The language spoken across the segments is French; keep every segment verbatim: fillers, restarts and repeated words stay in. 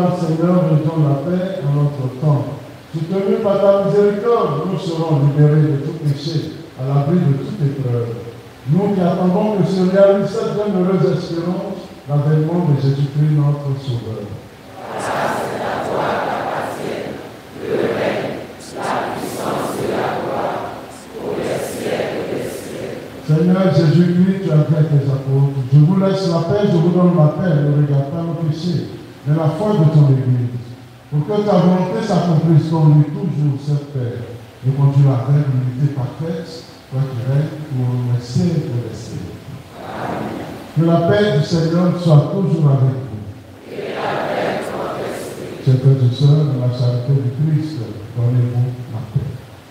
Maintenant, Seigneur, redonne la paix en notre temps. Soutenus par ta miséricorde, nous serons libérés de tout péché, à l'abri de toute épreuve. Nous qui attendons que se réalise cette bienheureuse espérance, l'avènement de Jésus-Christ, notre Sauveur. Grâce à toi qu'appartiennent le règne, la puissance et la gloire, pour les siècles des siècles. Seigneur Jésus-Christ, tu as dit à tes apôtres, je vous laisse la paix, je vous donne la paix, ne regarde pas nos péchés, mais la foi de ton Église. Pour que ta volonté s'accomplisse, qu'on lit toujours cette paix, et qu'on tu la règle l'unité parfaite, toi qui règnes pour les siècles et les siècles. Amen. Que la paix du Seigneur soit toujours avec vous. Et avec ton esprit. Chers frères et sœurs, dans la charité du Christ, donnez-vous la paix.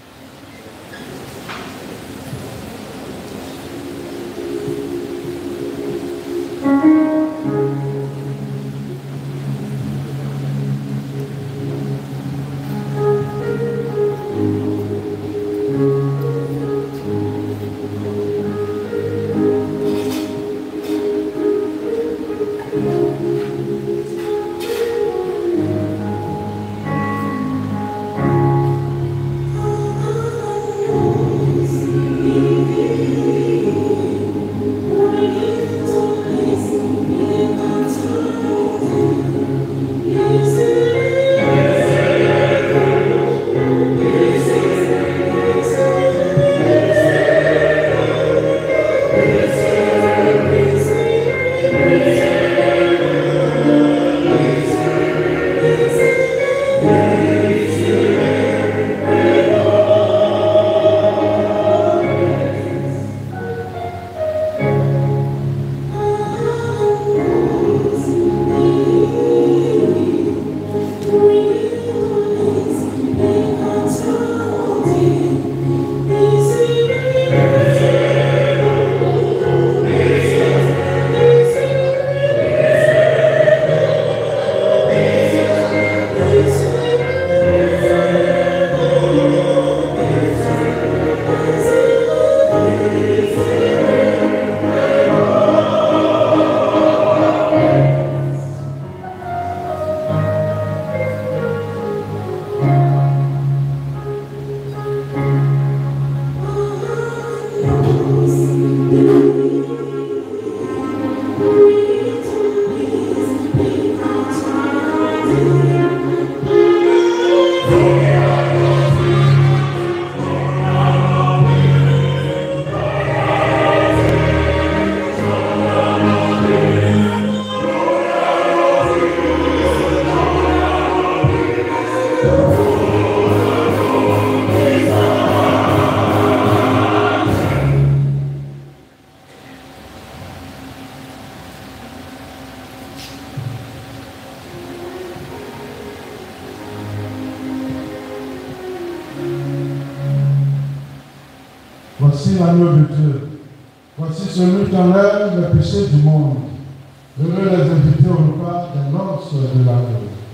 Voici l'agneau de Dieu. Voici celui qui enlève les péchés du monde. Venez les inviter au repas des noces de l'agneau.